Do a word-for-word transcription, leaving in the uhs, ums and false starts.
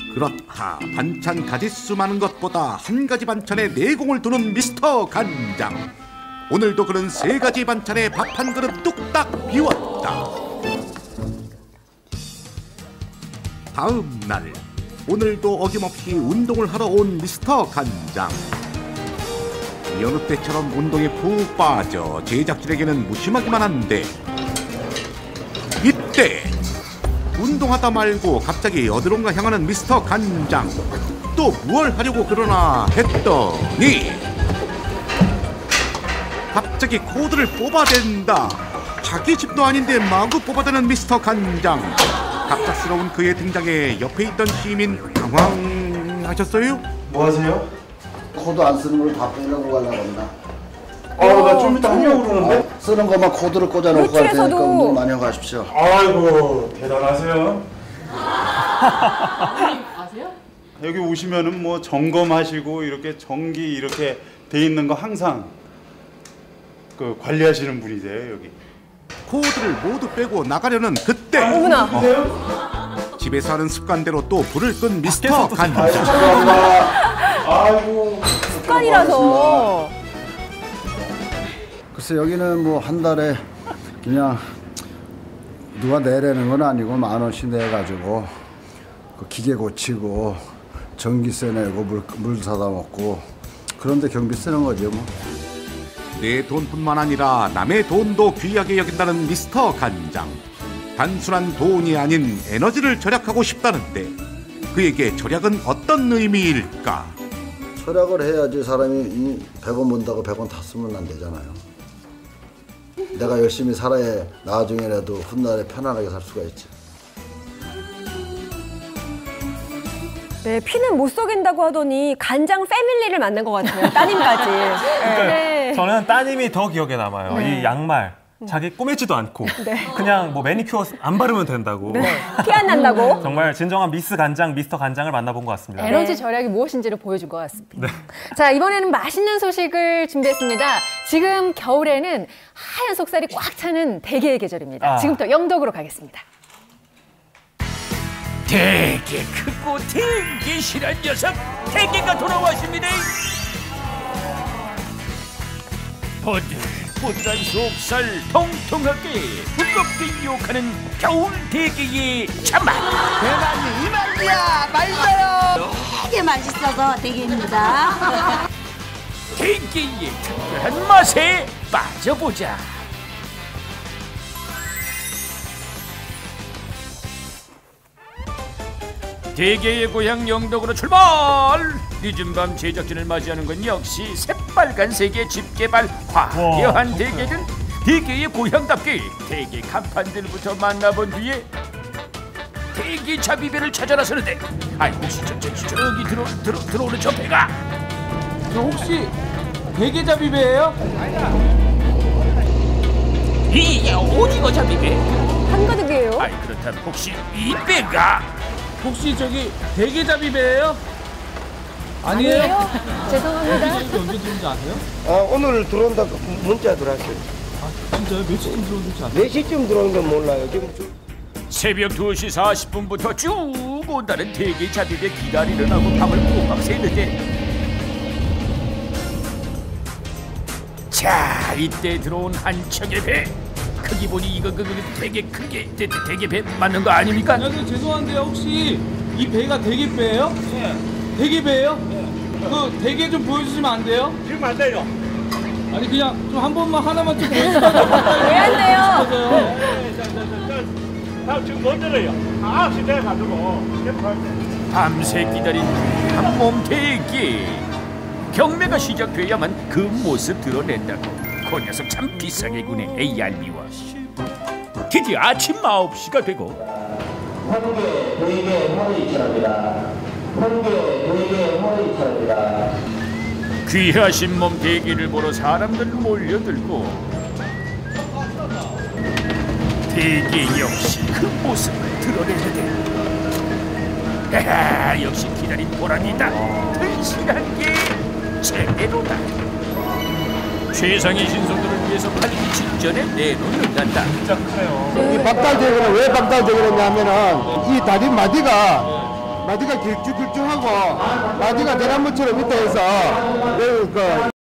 그렇다. 반찬 가짓수 많은 것보다 한 가지 반찬에 내공을 두는 미스터 간장. 오늘도 그는 세 가지 반찬에 밥 한 그릇 뚝딱 비웠다. 다음 날 오늘도 어김없이 운동을 하러 온 미스터 간장. 여느 때처럼 운동에 푹 빠져 제작진에게는 무심하기만 한데 이때 운동하다 말고 갑자기 어디론가 향하는 미스터 간장. 또 무얼 하려고 그러나 했더니 갑자기 코드를 뽑아댄다. 자기 집도 아닌데 마구 뽑아대는 미스터 간장. 갑작스러운 그의 등장에 옆에 있던 시민 당황하셨어요? 뭐 하세요? 코드 안 쓰는 걸 다 빼려고 가려고 합니다. 아, 나 좀 이따 하려고 그러는데? 아, 쓰는 것만 코드를 꽂아놓고 갈 테니까 운동 많이 하고 가십시오. 아이고, 대단하세요. 아세요? 여기 오시면은 뭐 점검하시고 이렇게 전기 이렇게 돼 있는 거 항상 그 관리하시는 분이세요, 여기. 코드를 모두 빼고 나가려는 그때 어머나. 어? 집에서 하는 습관대로 또 불을 끈 미스터 간장. 아이고. 습관이라서. 글쎄 여기는 뭐 한 달에 그냥 누가 내려는 건 아니고 만 원씩 내가지고 그 기계 고치고 전기세 내고 물, 물 사다 먹고 그런데 경비 쓰는 거죠 뭐. 내 돈뿐만 아니라 남의 돈도 귀하게 여긴다는 미스터 간장. 단순한 돈이 아닌 에너지를 절약하고 싶다는데 그에게 절약은 어떤 의미일까? 절약을 해야지 사람이 백 원 번다고 백 원 다 쓰면 안 되잖아요. 내가 열심히 살아야 나중에라도 훗날에 편안하게 살 수가 있지. 네, 피는 못 속인다고 하더니 간장 패밀리를 만난 것 같아요. 따님까지. 그러니까 네. 저는 따님이 더 기억에 남아요. 네. 이 양말. 자기 꼬매지도 않고 네. 그냥 뭐 매니큐어 안 바르면 된다고. 네. 티 안 난다고. 정말 진정한 미스 간장, 미스터 간장을 만나본 것 같습니다. 에너지 절약이 무엇인지를 보여준 것 같습니다. 네. 자, 이번에는 맛있는 소식을 준비했습니다. 지금 겨울에는 하얀 속살이 꽉 차는 대게의 계절입니다. 아. 지금부터 영덕으로 가겠습니다. 되게 크고 되게 실한 녀석 대게가 돌아왔습니다. 보들보들한 속살 통통하게 부드럽게 유혹하는 겨울 대게의 참맛. 대만이 이만이야 말려요. 되게 맛있어서 대게입니다. 대게의 특별한 맛에 빠져보자. 대게의 고향 영덕으로 출발! 늦은 밤 제작진을 맞이하는 건 역시 새빨간색의 집게발 화려한 대게는 대게의 고향답게 대게 간판들부터 만나본 뒤에 대게 잡이배를 찾아 나서는데 아이고 진짜 저기 들어, 들어, 들어오는 저 배가 저 혹시 대게 잡이배예요? 이게 오징어 잡이배? 한가득이에요. 아이 그렇다면 혹시 이 배가 혹시 저기 대게 잡이배예요? 아니에요? 아니에요? 죄송합니다. 언제 들어온지 아세요? 아, 오늘 들어온다고 문자 들어왔어요. 아, 진짜요? 몇 시쯤 들어온지 아세요? 몇 시쯤 들어온 건 몰라요. 지금 주... 새벽 두 시 사십 분부터 쭉 온다는 대게 잡이배 기다리려고 밤을 꼬박 새는데 자 이때 들어온 한 척의 배 크기 보니 이거 그, 그 되게 크게 되, 되게 배 맞는 거 아닙니까? 야, 그 죄송한데요. 혹시 이 배가 대게 배예요? 네. 대게 배예요? 네. 그 대게 좀 보여주시면 안 돼요? 지금 안 돼요. 아니 그냥 좀 한 번만 하나만 좀 보여주면 왜 안 돼요? 다 지금 못 들어요. 아, 시대에 가지고. 밤새 기다린 한몸 대게 경매가 시작돼야만 그 모습 드러낸다고. 그 녀석 참 비싸게 구네 에이알비와 드디어 아침 아홉 시가 되고 한개 대게 하루 이천합니다. 한개 대게 하루 이천합니다. 귀하신 몸 대게를 보러 사람들 몰려들고 대게 역시 그 모습을 드러내는데 하하 역시 기다린 보람이다. 튼실한 게 제대로다. 최상의 신선도를 위해서 팔기 직전에 내놓는단다. 진짜 크네요. 이 박달대게는 왜 박달대게를 했냐면은 이 다리 마디가 마디가 길쭉길쭉하고 마디가 대나무처럼 밑에 해서 그